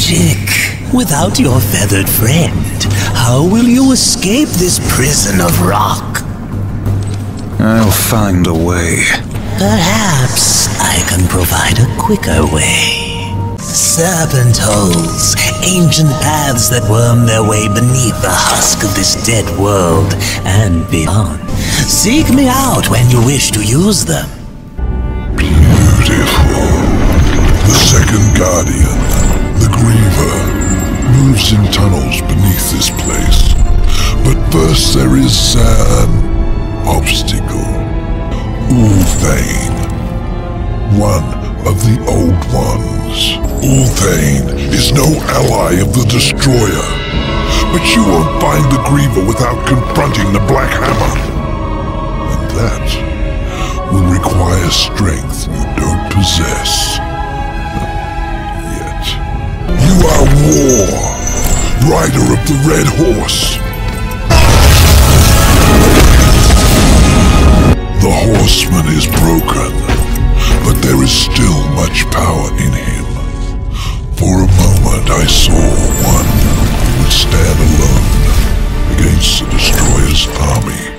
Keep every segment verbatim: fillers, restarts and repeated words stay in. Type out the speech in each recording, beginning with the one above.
magic. Without your feathered friend, how will you escape this prison of rock? I'll find a way. Perhaps I can provide a quicker way. Serpent holes, ancient paths that worm their way beneath the husk of this dead world and beyond. Seek me out when you wish to use them. Beautiful. The second guardian, the Griever, moves in tunnels beneath this place. But first there is an obstacle. Ulthane, one of the Old Ones. Ulthane is no ally of the Destroyer, but you won't find the Griever without confronting the Black Hammer. And that will require strength you don't possess. Yet. You are War, rider of the Red Horse. The Horseman is broken, but there is still much power in him. For a moment I saw one who would stand alone against the Destroyer's army.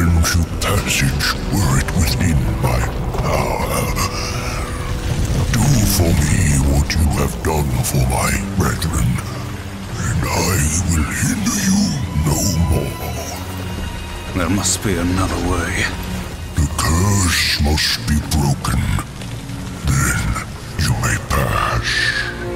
find you passage were it within my power. Do for me what you have done for my brethren, and I will hinder you no more. There must be another way. The curse must be broken. Then you may pass.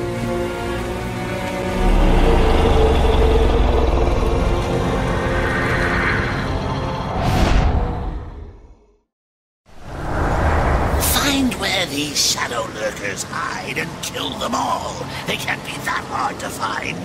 Find where these shadow lurkers hide and kill them all. They can't be that hard to find.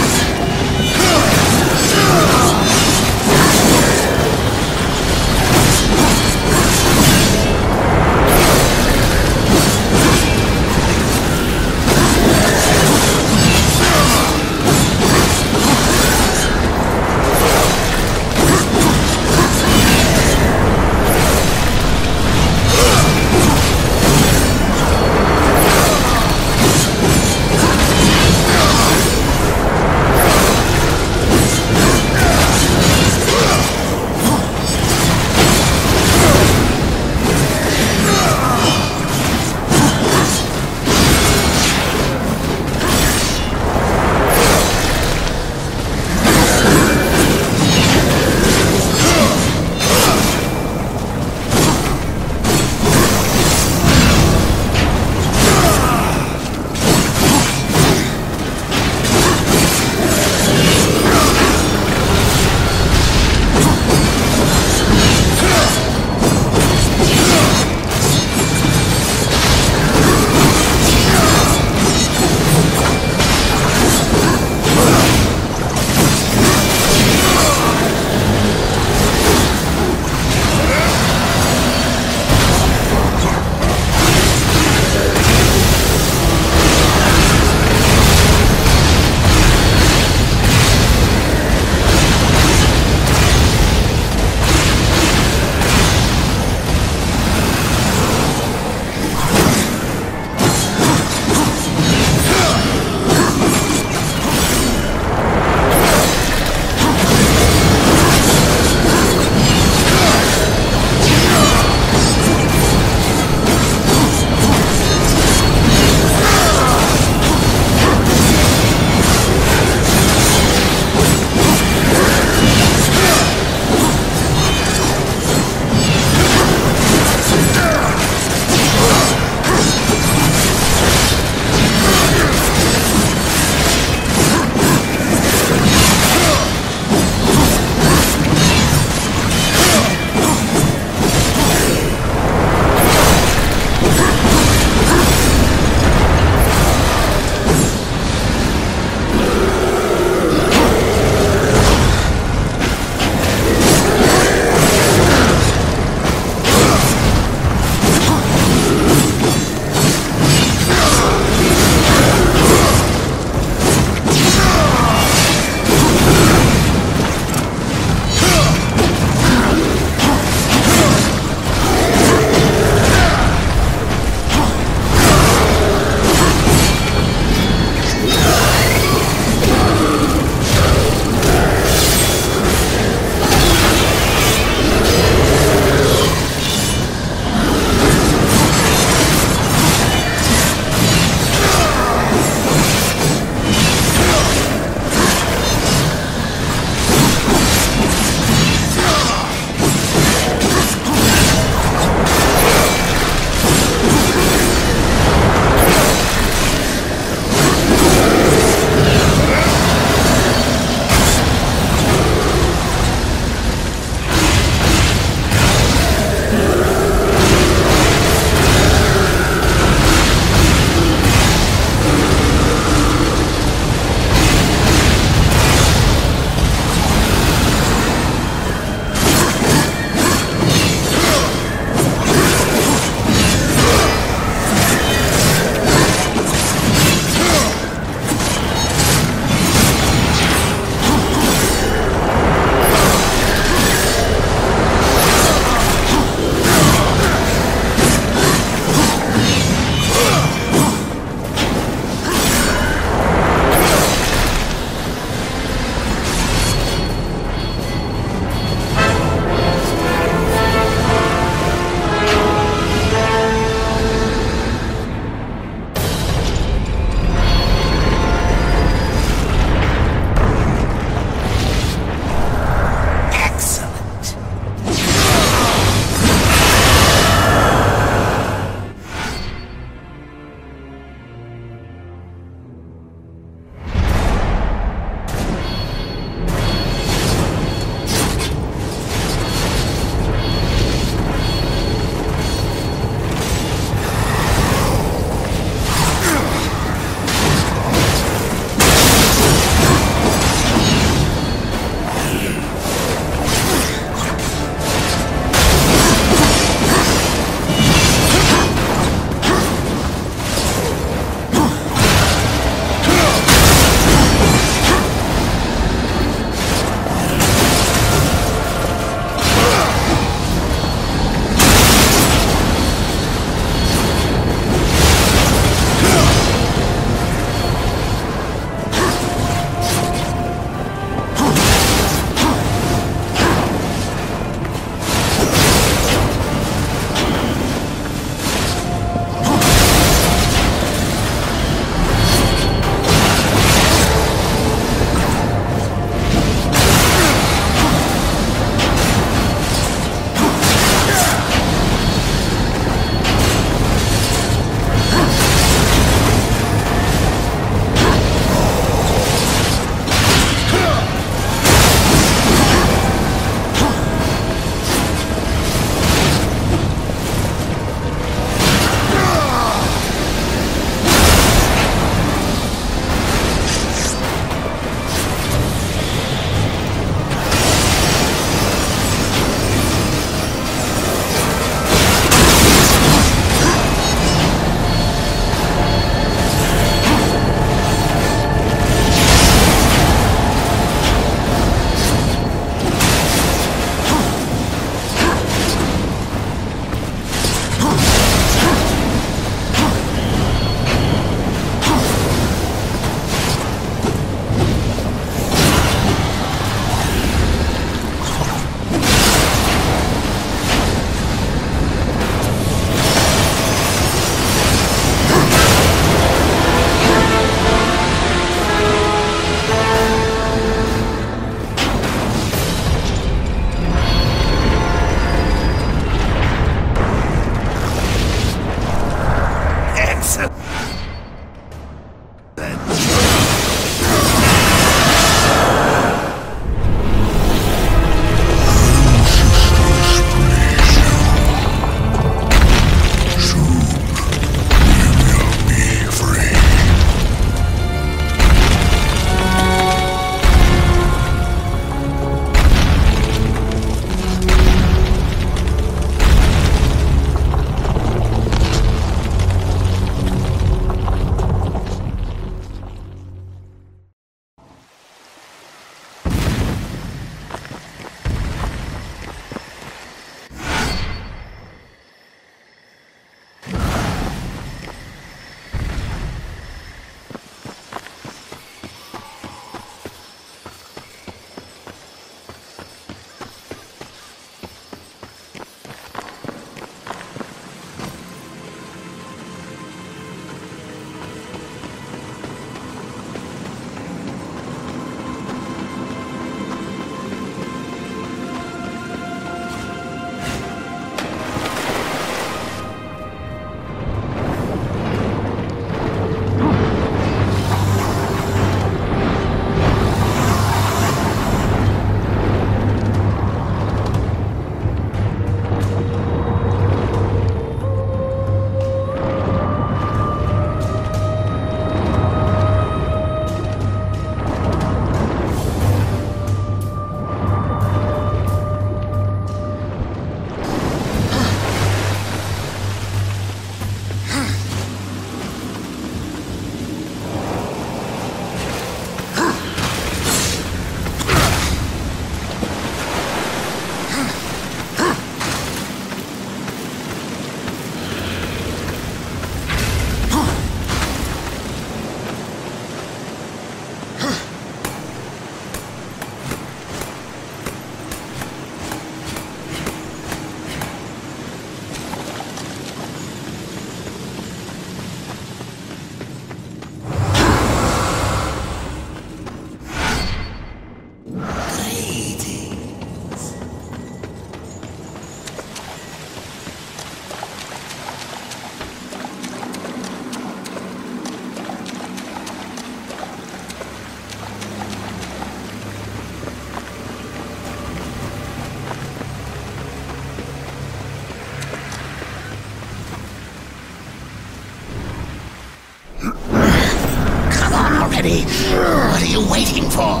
ready. What are you waiting for?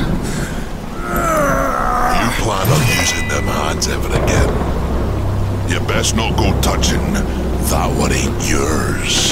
You plan on using them hands ever again? You best not go touching that what ain't yours.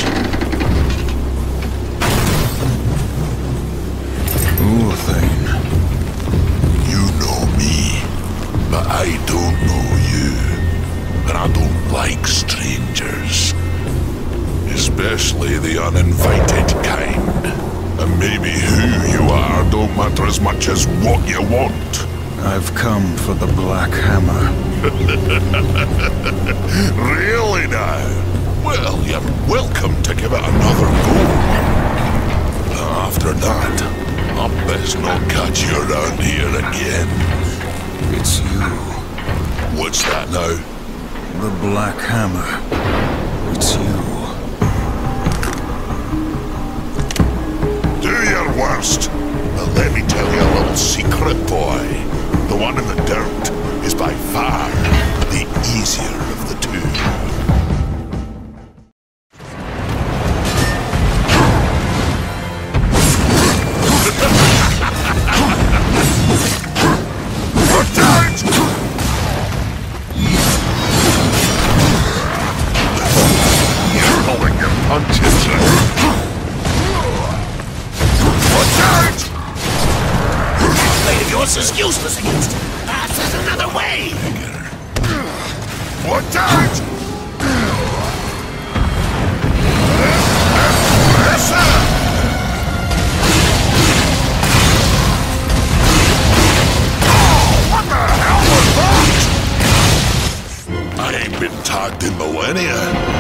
Ulthane. You know me, but I don't know you. And I don't like strangers. Especially the uninvited kind. And maybe who you are don't matter as much as what you want. I've come for the Black Hammer. Really now? Well, you're welcome to give it another go. After that, I best not catch you around here again. It's you. What's that now? The Black Hammer. It's you. Do your worst. But let me tell you a little secret, boy. The one in the dirt is by far the easier of the two. Is useless against him. Perhaps there's another way. Watch out! What the hell was that? I ain't been tagged in millennia.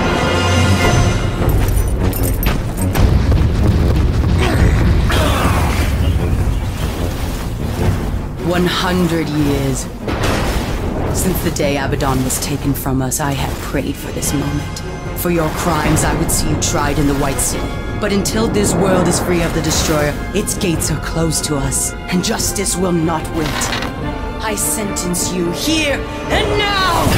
One hundred years. Since the day Abaddon was taken from us, I have prayed for this moment. For your crimes, I would see you tried in the White City. But until this world is free of the Destroyer, its gates are closed to us, and justice will not wait. I sentence you here and now!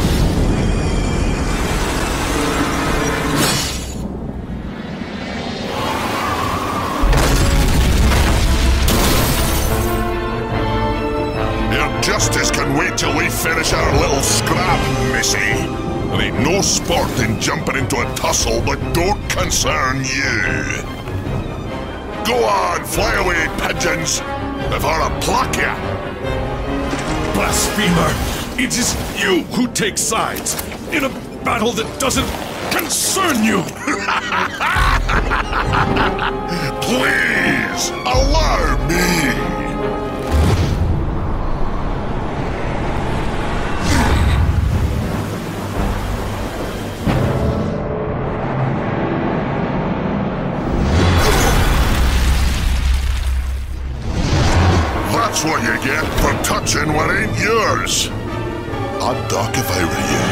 Justice can wait till we finish our little scrap, missy. There ain't no sport in jumping into a tussle that don't concern you. Go on, fly away, pigeons, before I pluck ya. Blasphemer! It is you who take sides in a battle that doesn't concern you! Please, allow me! That's what you get for touching what ain't yours. I'd duck if I were you.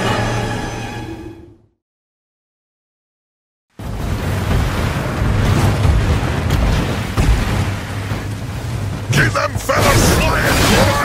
Keep them feathers flying, boy!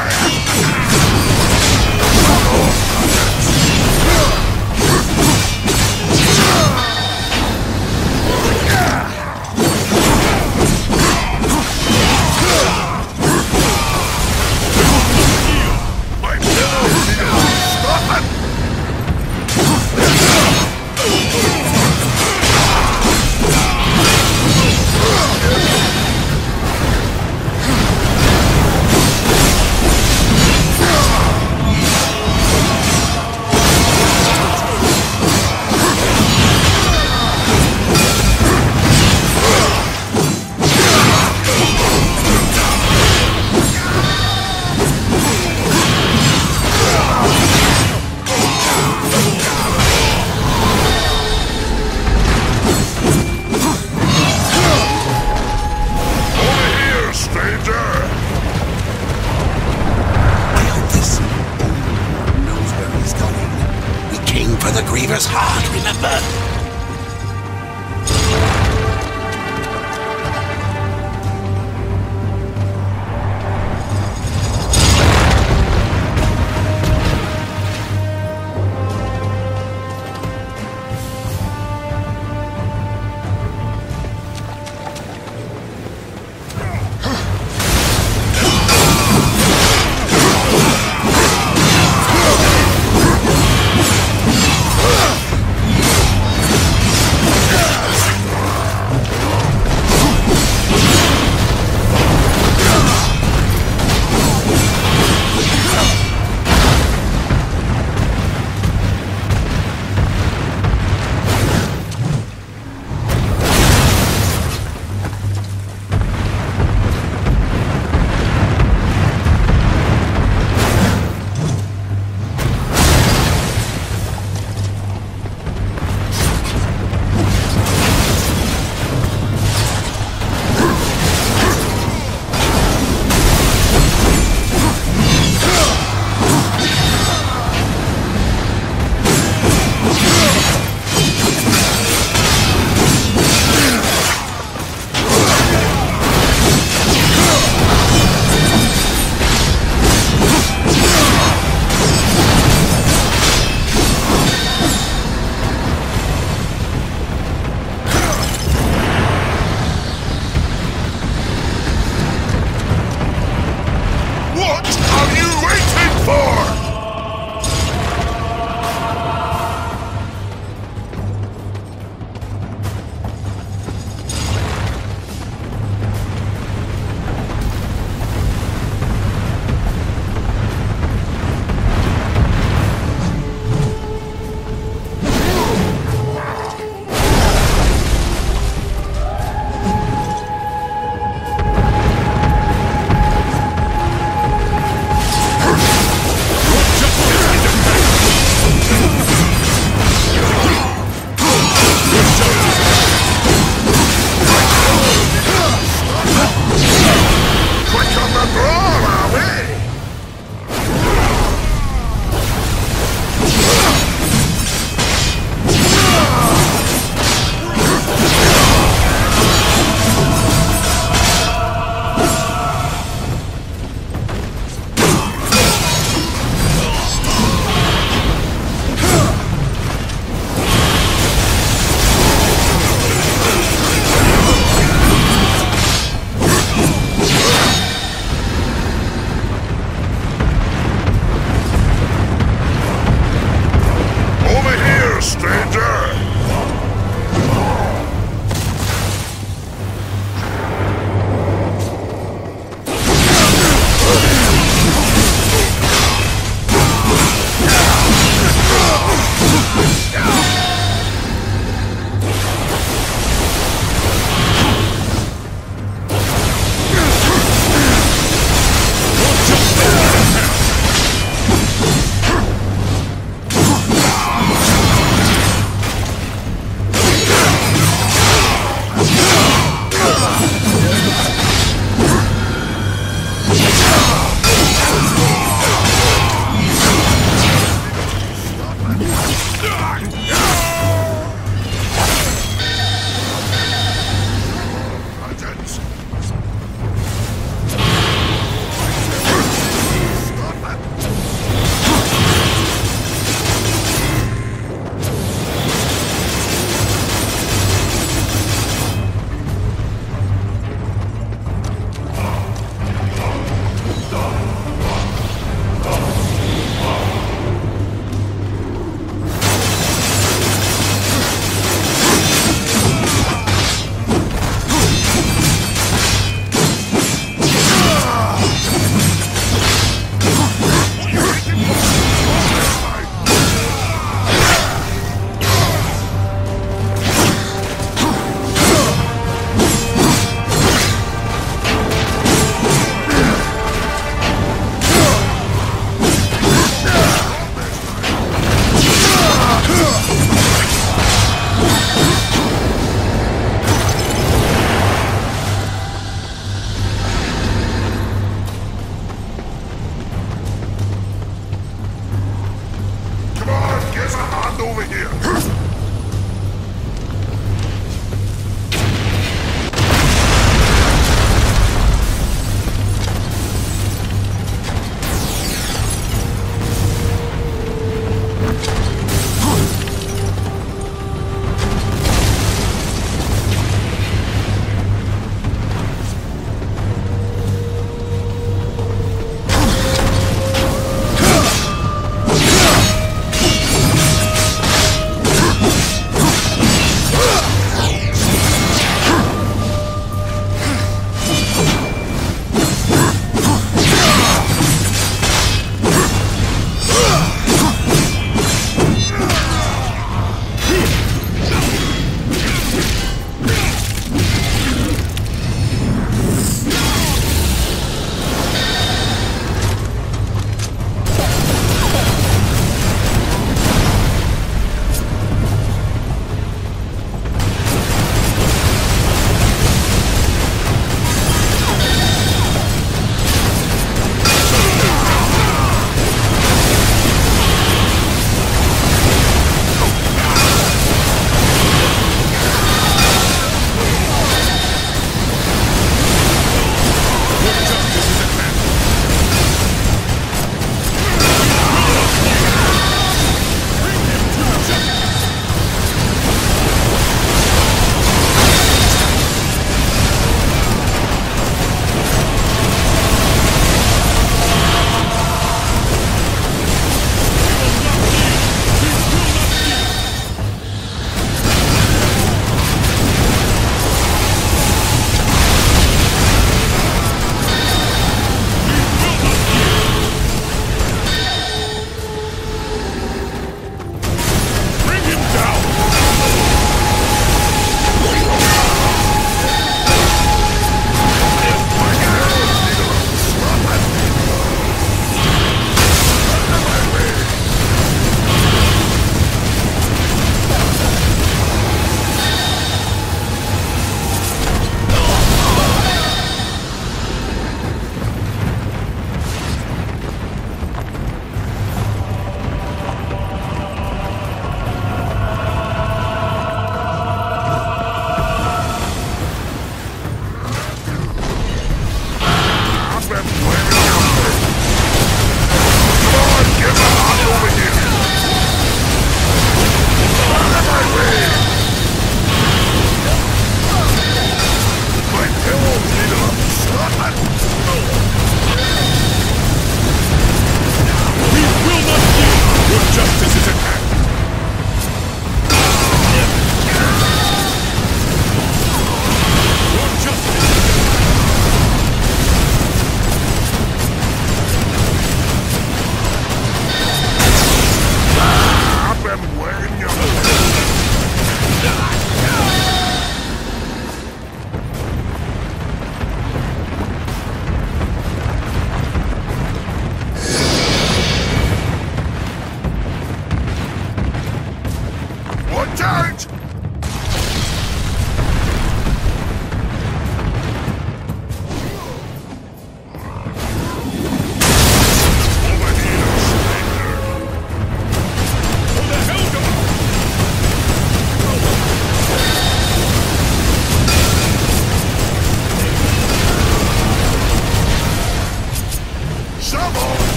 Griever's heart, remember?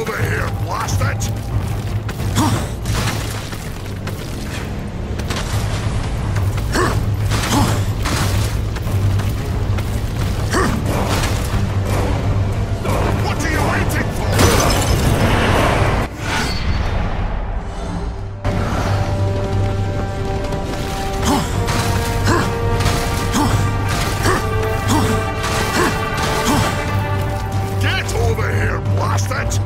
over here, blast it! What are you waiting for? Get over here, blast it!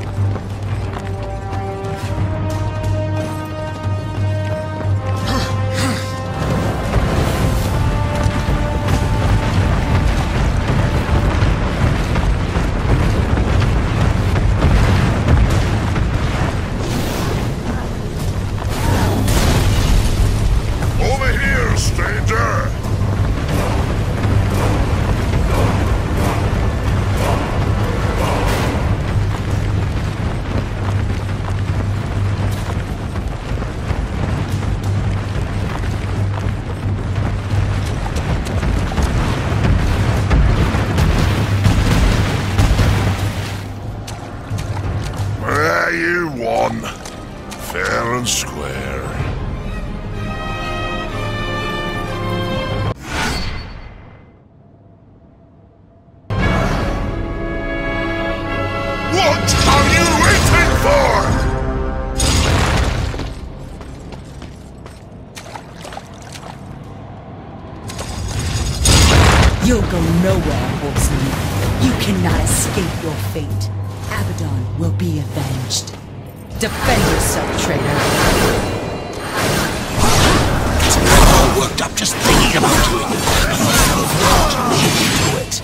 Over here, stranger! There you won. Fair and square. What are you waiting for? You'll go nowhere, horseman. You cannot escape your fate. Abaddon will be avenged. Defend yourself, traitor. I'm all worked up just thinking about you. Leave me to it.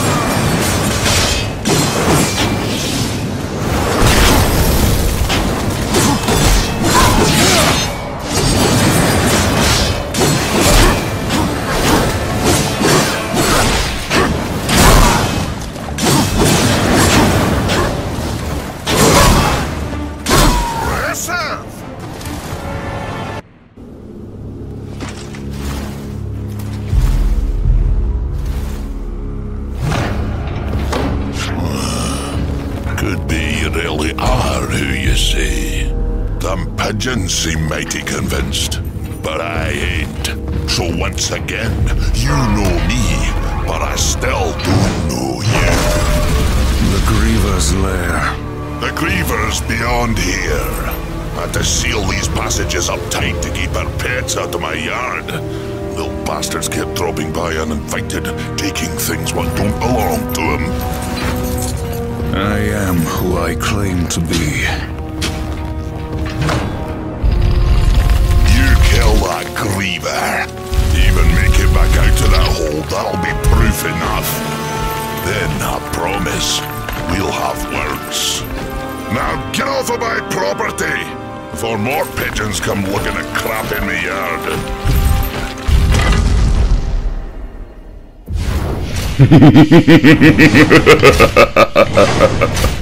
Impressive! Could be you really are who you say. Them pigeons seem mighty convinced, but I ain't. So once again, you know me, but I still don't know you. The Griever's lair. The Griever's beyond here. Had to seal these passages up tight to keep our pets out of my yard. Little bastards kept dropping by uninvited, taking things what don't belong to them. I am who I claim to be. You kill that Griever. Even make it back out to that hole, that'll be proof enough. Then, I promise, we'll have words. Now get off of my property, before more pigeons come looking at crap in my yard.